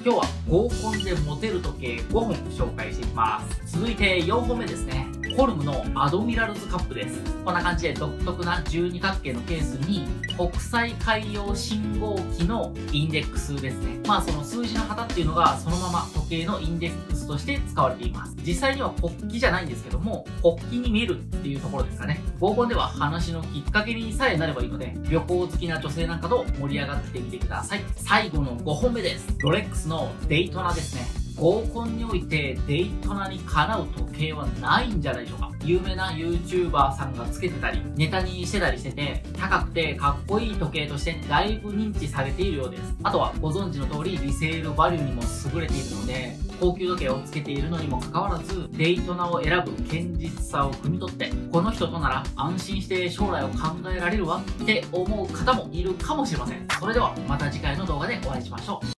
今日は合コンでモテる時計5本紹介していきます。続いて4本目ですね。ホルムのアドミラルズカップです。こんな感じで独特な十二角形のケースに国際海洋信号機のインデックスですね。その数字の旗っていうのがそのまま時計のインデックスとして使われています。実際には国旗じゃないんですけども、国旗に見えるっていうところですかね。合コンでは話のきっかけにさえなればいいので、旅行好きな女性なんかと盛り上がってみてください。最後の5本目です。ロレックスのデイトナですね。合コンにおいてデイトナにかなう時計はないんじゃないでしょうか。有名な YouTuber さんがつけてたり、ネタにしてたりしてて、高くてかっこいい時計としてだいぶ認知されているようです。あとはご存知の通りリセールバリューにも優れているので、高級時計をつけているのにもかかわらず、デイトナを選ぶ堅実さを汲み取って、この人となら安心して将来を考えられるわって思う方もいるかもしれません。それではまた次回の動画でお会いしましょう。